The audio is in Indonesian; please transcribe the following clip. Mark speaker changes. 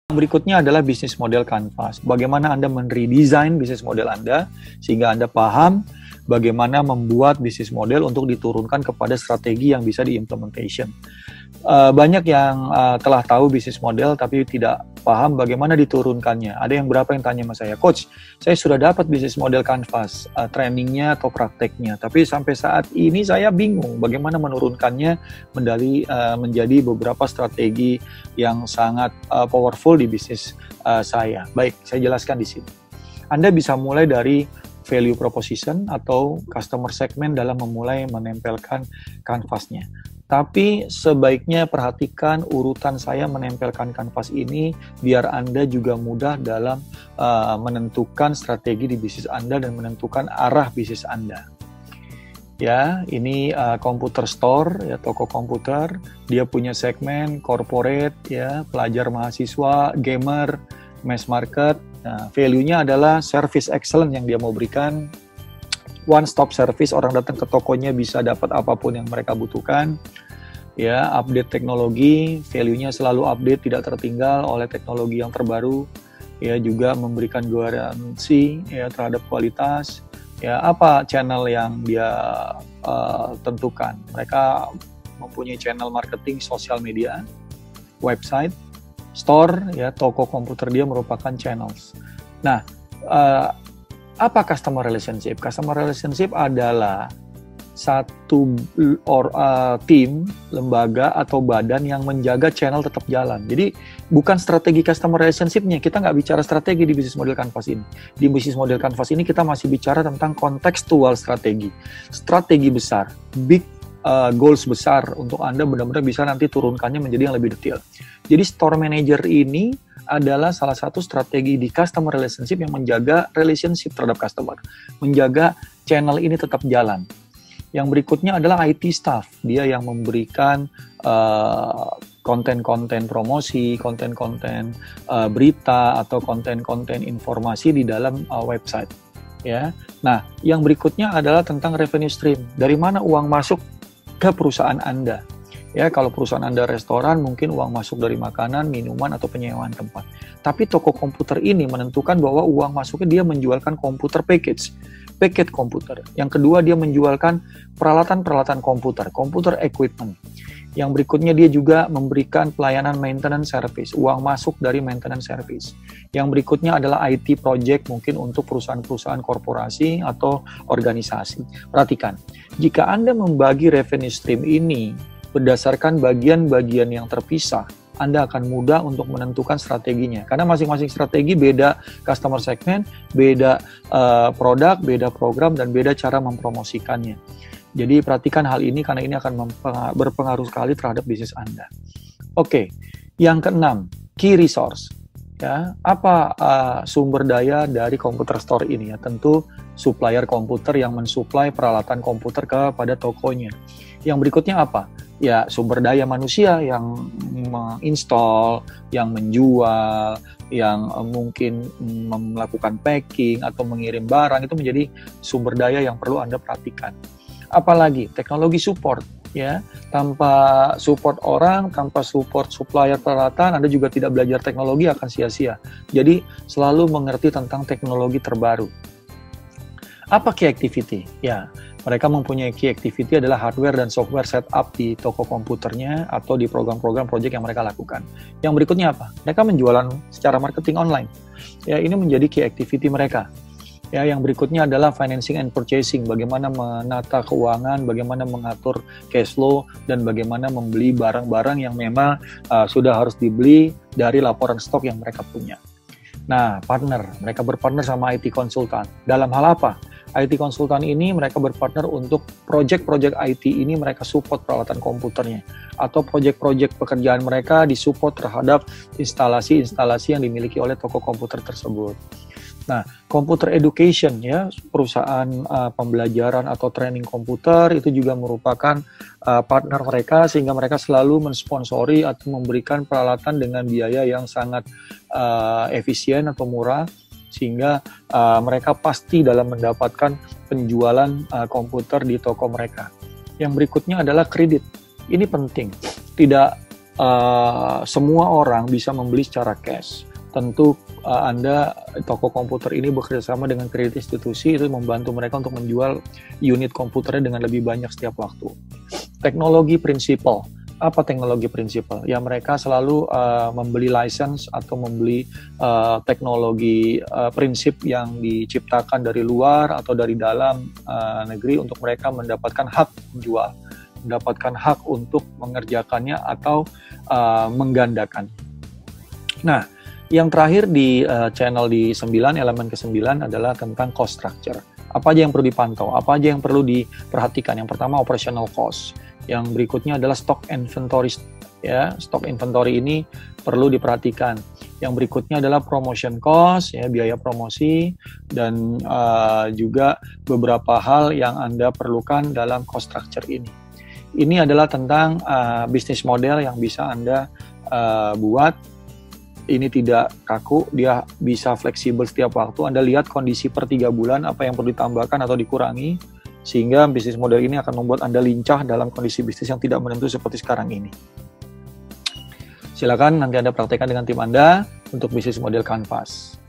Speaker 1: Berikutnya adalah bisnis model Canvas. Bagaimana Anda meredesign bisnis model Anda sehingga Anda paham bagaimana membuat bisnis model untuk diturunkan kepada strategi yang bisa diimplementation. Banyak yang telah tahu bisnis model tapi tidak paham bagaimana diturunkannya. Ada yang berapa yang tanya sama saya, Coach, saya sudah dapat bisnis model Canvas, trainingnya atau prakteknya, tapi sampai saat ini saya bingung bagaimana menurunkannya menjadi beberapa strategi yang sangat powerful di bisnis saya. Baik, saya jelaskan di sini. Anda bisa mulai dari value proposition atau customer segment dalam memulai menempelkan kanvasnya. Tapi sebaiknya perhatikan urutan saya menempelkan kanvas ini biar Anda juga mudah dalam menentukan strategi di bisnis Anda dan menentukan arah bisnis Anda. Ya, ini komputer store, ya, toko komputer. Dia punya segmen corporate, ya, pelajar mahasiswa, gamer, mass market. Nah, value-nya adalah service excellent yang dia mau berikan. One stop service, orang datang ke tokonya bisa dapat apapun yang mereka butuhkan. Ya, update teknologi, value-nya selalu update, tidak tertinggal oleh teknologi yang terbaru. Ya, juga memberikan garansi ya terhadap kualitas. Ya, apa channel yang dia tentukan? Mereka mempunyai channel marketing sosial media, website, store, ya, toko komputer dia merupakan channels. Nah, apa customer relationship? Customer relationship adalah satu tim, lembaga atau badan yang menjaga channel tetap jalan. Jadi bukan strategi customer relationship-nya, kita nggak bicara strategi di bisnis model Canvas ini. Di bisnis model Canvas ini kita masih bicara tentang kontekstual strategi. Strategi besar, big goals besar untuk Anda benar-benar bisa nanti turunkannya menjadi yang lebih detail. Jadi store manager ini adalah salah satu strategi di customer relationship yang menjaga relationship terhadap customer, menjaga channel ini tetap jalan. Yang berikutnya adalah IT staff, dia yang memberikan konten-konten promosi, konten-konten berita atau konten-konten informasi di dalam website. Ya, nah yang berikutnya adalah tentang revenue stream. Dari mana uang masuk ke perusahaan Anda? Ya, kalau perusahaan Anda restoran, mungkin uang masuk dari makanan, minuman, atau penyewaan tempat. Tapi toko komputer ini menentukan bahwa uang masuknya dia menjualkan komputer package komputer. Yang kedua, dia menjualkan peralatan-peralatan komputer equipment. Yang berikutnya, dia juga memberikan pelayanan maintenance service, uang masuk dari maintenance service. Yang berikutnya adalah IT project, mungkin untuk perusahaan-perusahaan korporasi atau organisasi. Perhatikan, jika Anda membagi revenue stream ini berdasarkan bagian-bagian yang terpisah, Anda akan mudah untuk menentukan strateginya. Karena masing-masing strategi beda customer segment, beda produk, beda program, dan beda cara mempromosikannya. Jadi perhatikan hal ini karena ini akan berpengaruh sekali terhadap bisnis Anda. Oke, yang keenam, key resource. Ya, apa sumber daya dari komputer store ini? Ya, tentu supplier komputer yang mensuplai peralatan komputer kepada tokonya. Yang berikutnya apa? Ya, sumber daya manusia yang menginstall, yang menjual, yang mungkin melakukan packing atau mengirim barang, itu menjadi sumber daya yang perlu Anda perhatikan. Apalagi teknologi support, ya, tanpa support orang, tanpa support supplier peralatan, Anda juga tidak belajar teknologi, akan sia-sia. Jadi selalu mengerti tentang teknologi terbaru. Apa key activity? Ya, mereka mempunyai key activity adalah hardware dan software setup di toko komputernya atau di program-program project yang mereka lakukan. Yang berikutnya apa? Mereka menjualan secara marketing online. Ya, ini menjadi key activity mereka. Ya, yang berikutnya adalah financing and purchasing, bagaimana menata keuangan, bagaimana mengatur cash flow, dan bagaimana membeli barang-barang yang memang sudah harus dibeli dari laporan stok yang mereka punya. Nah, partner, mereka berpartner sama IT konsultan. Dalam hal apa? IT konsultan ini mereka berpartner untuk project-project IT ini mereka support peralatan komputernya. Atau project-project pekerjaan mereka disupport terhadap instalasi-instalasi yang dimiliki oleh toko komputer tersebut. Nah, computer education, ya, perusahaan pembelajaran atau training komputer itu juga merupakan partner mereka, sehingga mereka selalu mensponsori atau memberikan peralatan dengan biaya yang sangat efisien atau murah, sehingga mereka pasti dalam mendapatkan penjualan komputer di toko mereka. Yang berikutnya adalah kredit. Ini penting. Tidak semua orang bisa membeli secara cash. Tentu Anda, toko komputer ini bekerjasama dengan kredit institusi, itu membantu mereka untuk menjual unit komputernya dengan lebih banyak setiap waktu. Teknologi prinsipal. Apa teknologi prinsipal? Ya mereka selalu membeli license atau membeli teknologi prinsip yang diciptakan dari luar atau dari dalam negeri untuk mereka mendapatkan hak menjual, mendapatkan hak untuk mengerjakannya atau menggandakan. Nah, yang terakhir di channel di 9, elemen ke-9 adalah tentang cost structure. Apa aja yang perlu dipantau, apa aja yang perlu diperhatikan. Yang pertama operational cost. Yang berikutnya adalah stock inventory, ya. Stock inventory ini perlu diperhatikan. Yang berikutnya adalah promotion cost, ya, biaya promosi, dan juga beberapa hal yang Anda perlukan dalam cost structure ini. Ini adalah tentang bisnis model yang bisa Anda buat. Ini tidak kaku, dia bisa fleksibel setiap waktu. Anda lihat kondisi per 3 bulan, apa yang perlu ditambahkan atau dikurangi, sehingga bisnis model ini akan membuat Anda lincah dalam kondisi bisnis yang tidak menentu seperti sekarang ini. Silakan nanti Anda praktekkan dengan tim Anda untuk bisnis model Canvas.